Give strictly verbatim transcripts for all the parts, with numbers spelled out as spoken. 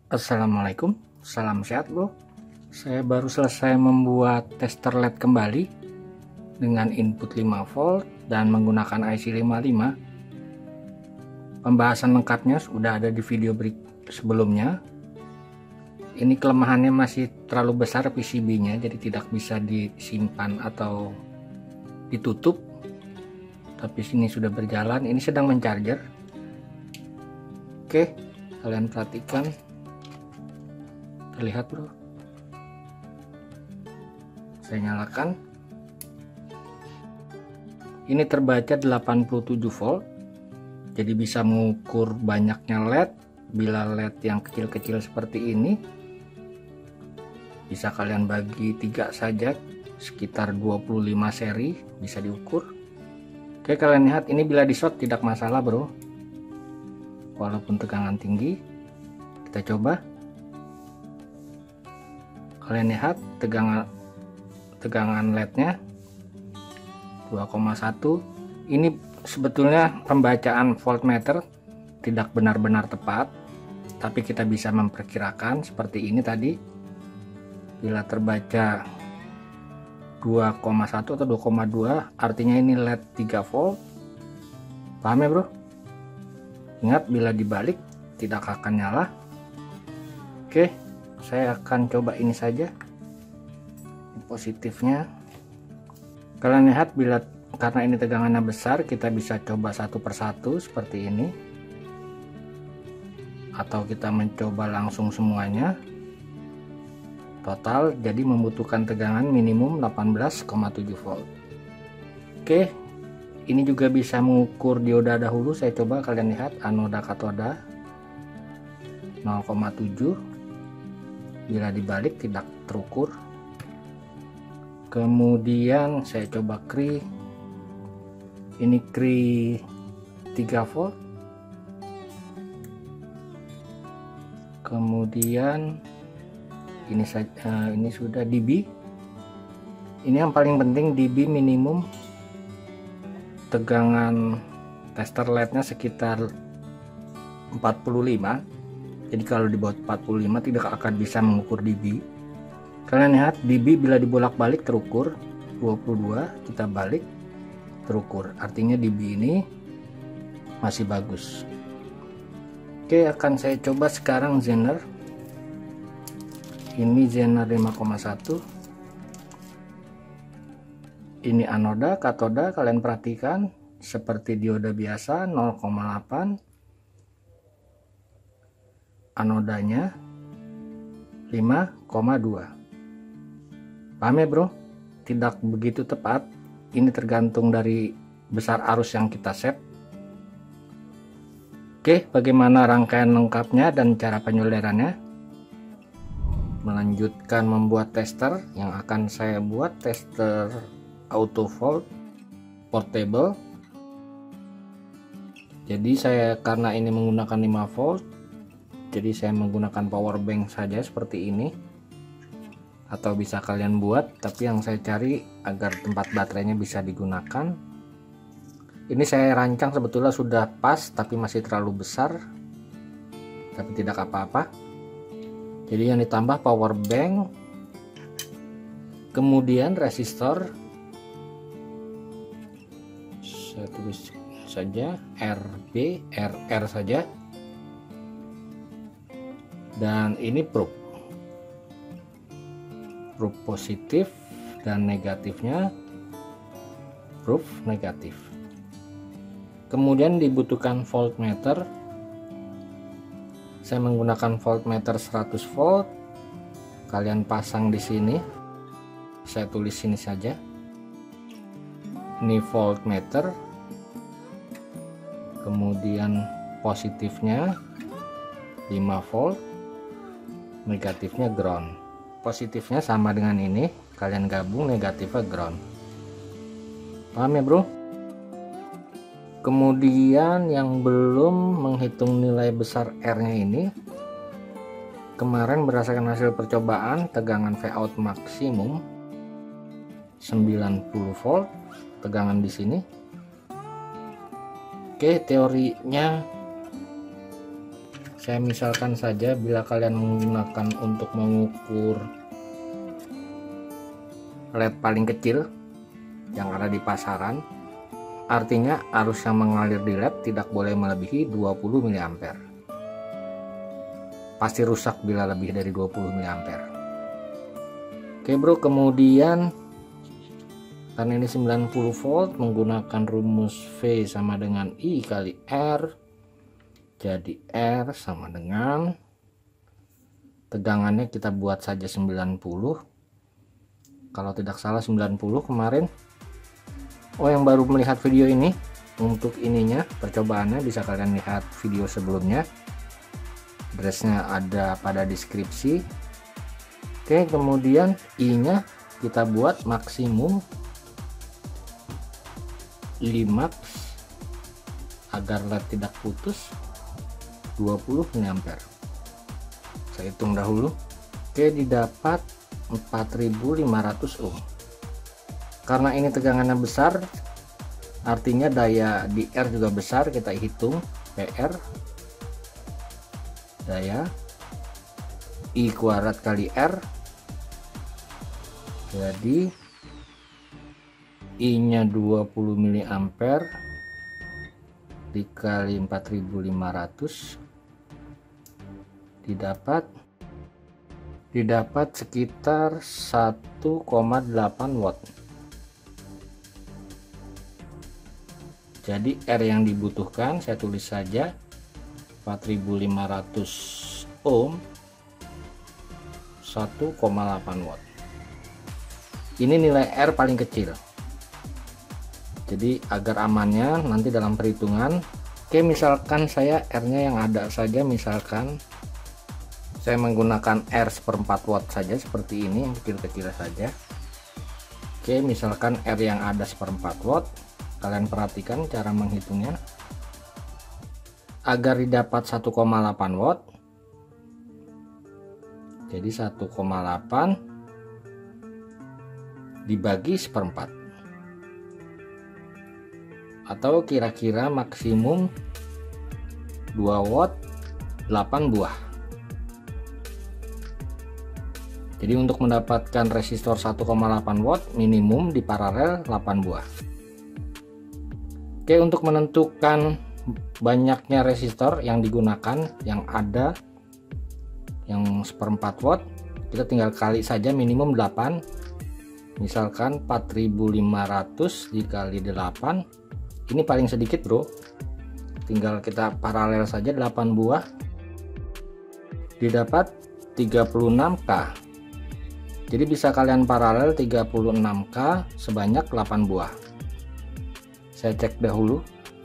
Assalamualaikum, salam sehat bro. Saya baru selesai membuat tester L E D kembali dengan input lima volt dan menggunakan I C lima puluh lima. Pembahasan lengkapnya sudah ada di video berikut sebelumnya. Ini kelemahannya masih terlalu besar P C B-nya, jadi tidak bisa disimpan atau ditutup. Tapi sini sudah berjalan, ini sedang mencharger. Oke, kalian perhatikan. Terlihat bro, saya nyalakan, ini terbaca delapan puluh tujuh volt, jadi bisa mengukur banyaknya L E D. Bila L E D yang kecil-kecil seperti ini bisa kalian bagi tiga saja, sekitar dua puluh lima seri bisa diukur. Oke, kalian lihat ini bila di short tidak masalah bro, walaupun tegangan tinggi. Kita coba. Kalian lihat tegangan tegangan L E D-nya dua koma satu. Ini sebetulnya pembacaan voltmeter tidak benar-benar tepat, tapi kita bisa memperkirakan seperti ini tadi. Bila terbaca dua koma satu atau dua koma dua, artinya ini L E D tiga volt. Paham ya bro? Ingat, bila dibalik tidak akan nyala. Oke, saya akan coba ini saja positifnya. Kalian lihat, bila karena ini tegangannya besar, kita bisa coba satu persatu seperti ini, atau kita mencoba langsung semuanya total, jadi membutuhkan tegangan minimum delapan belas koma tujuh volt. Oke, ini juga bisa mengukur dioda dahulu. Saya coba, kalian lihat anoda katoda nol koma tujuh. Bila dibalik tidak terukur. Kemudian saya coba kri, ini kri tiga volt. Kemudian ini saja, ini sudah D B. Ini yang paling penting, D B minimum tegangan tester L E D-nya sekitar empat puluh lima. Jadi kalau di bawah empat puluh lima tidak akan bisa mengukur D B. Kalian lihat D B bila dibolak-balik terukur dua puluh dua, kita balik terukur. Artinya D B ini masih bagus. Oke, akan saya coba sekarang Zener. Ini Zener lima koma satu. Ini anoda, katoda, kalian perhatikan seperti dioda biasa nol koma delapan. Anodanya lima koma dua. Paham ya bro? Tidak begitu tepat, ini tergantung dari besar arus yang kita set. Oke, bagaimana rangkaian lengkapnya dan cara penyolderannya? Melanjutkan membuat tester yang akan saya buat, tester auto volt portable. Jadi saya, karena ini menggunakan lima volt, jadi saya menggunakan power bank saja seperti ini, atau bisa kalian buat, tapi yang saya cari agar tempat baterainya bisa digunakan. Ini saya rancang sebetulnya sudah pas, tapi masih terlalu besar, tapi tidak apa-apa. Jadi yang ditambah power bank, kemudian resistor, saya tulis saja R B, R R saja. Dan ini probe probe positif dan negatifnya, probe negatif. Kemudian dibutuhkan voltmeter. Saya menggunakan voltmeter seratus volt. Kalian pasang di sini, saya tulis sini saja. Ini voltmeter. Kemudian positifnya lima volt, negatifnya ground. Positifnya sama dengan ini, kalian gabung, negatifnya ground. Paham ya bro? Kemudian yang belum menghitung nilai besar R nya ini, kemarin berdasarkan hasil percobaan tegangan V out maksimum sembilan puluh volt, tegangan di sini. Oke, teorinya Saya misalkan saja, bila kalian menggunakan untuk mengukur L E D paling kecil yang ada di pasaran, artinya arus yang mengalir di L E D tidak boleh melebihi dua puluh mili ampere. Pasti rusak bila lebih dari dua puluh mili ampere. Oke bro, kemudian karena ini sembilan puluh volt, menggunakan rumus V sama dengan I kali R, jadi R sama dengan, tegangannya kita buat saja sembilan puluh, kalau tidak salah sembilan puluh kemarin. Oh, yang baru melihat video ini, untuk ininya percobaannya bisa kalian lihat video sebelumnya, addressnya ada pada deskripsi. Oke, kemudian I nya kita buat maksimum lima agar L E D tidak putus, dua puluh mili ampere. Saya hitung dahulu. Oke, didapat empat ribu lima ratus ohm. Karena ini tegangannya besar, artinya daya di R juga besar. Kita hitung P R, daya I kuadrat kali R, jadi I nya dua puluh mili ampere dikali empat ribu lima ratus, didapat didapat sekitar satu koma delapan watt. Jadi R yang dibutuhkan saya tulis saja empat ribu lima ratus ohm, satu koma delapan watt. Ini nilai R paling kecil. Jadi agar amannya nanti dalam perhitungan, oke, misalkan saya R nya yang ada saja, misalkan saya menggunakan R seperempat watt saja seperti ini, yang kecil-kecil saja. Oke, misalkan R yang ada seperempat watt, kalian perhatikan cara menghitungnya. Agar didapat satu koma delapan watt, jadi satu koma delapan dibagi seperempat, atau kira-kira maksimum dua watt, delapan buah. Jadi untuk mendapatkan resistor satu koma delapan watt minimum di paralel delapan buah. Oke, untuk menentukan banyaknya resistor yang digunakan, yang ada yang seperempat watt, kita tinggal kali saja minimum delapan. Misalkan empat ribu lima ratus dikali delapan, ini paling sedikit bro, tinggal kita paralel saja delapan buah, didapat tiga puluh enam K. Jadi bisa kalian paralel tiga puluh enam K sebanyak delapan buah. Saya cek dahulu.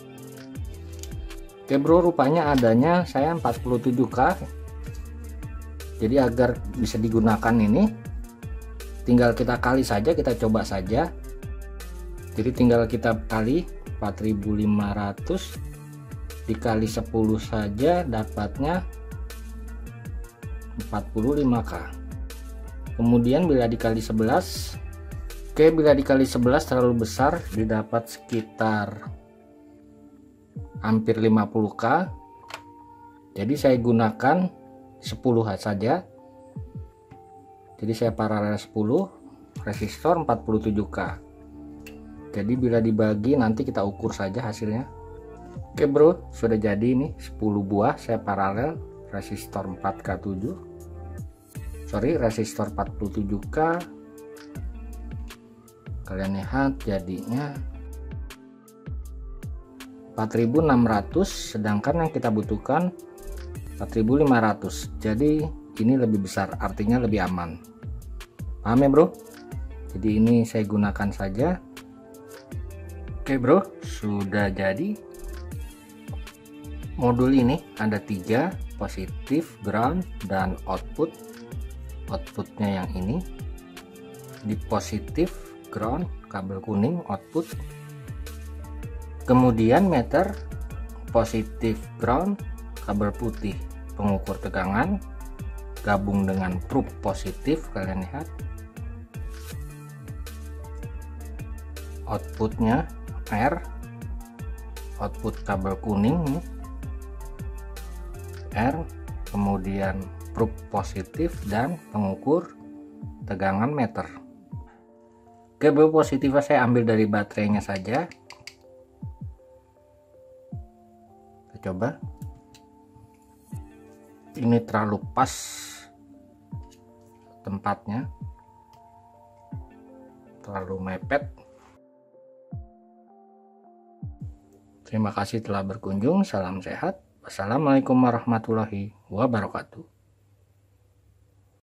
Oke bro, rupanya adanya saya empat puluh tujuh K. Jadi agar bisa digunakan ini, tinggal kita kali saja, kita coba saja. Jadi tinggal kita kali empat ribu lima ratus dikali sepuluh saja, dapatnya empat puluh lima K. Kemudian bila dikali sebelas, oke, bila dikali sebelas terlalu besar, didapat sekitar hampir lima puluh K. Jadi saya gunakan sepuluh saja. Jadi saya paralel sepuluh, resistor empat puluh tujuh K. Jadi bila dibagi nanti kita ukur saja hasilnya. Oke bro, sudah jadi ini sepuluh buah saya paralel, resistor empat K tujuh. Sorry, resistor empat puluh tujuh K. Kalian lihat jadinya empat ribu enam ratus, sedangkan yang kita butuhkan empat ribu lima ratus. Jadi ini lebih besar, artinya lebih aman. Paham ya bro? Jadi ini saya gunakan saja. Oke bro, sudah jadi. Modul ini ada tiga, positif, ground, dan output. Outputnya yang ini di positif, ground, kabel kuning, output. Kemudian meter, positif, ground, kabel putih, pengukur tegangan, gabung dengan probe positif. Kalian lihat outputnya R, output kabel kuning nih, ampere, kemudian probe positif dan pengukur tegangan meter. Oke, probe positifnya saya ambil dari baterainya saja. Kita coba. Ini terlalu pas tempatnya, terlalu mepet. Terima kasih telah berkunjung. Salam sehat. Wassalamualaikum warahmatullahi wabarakatuh.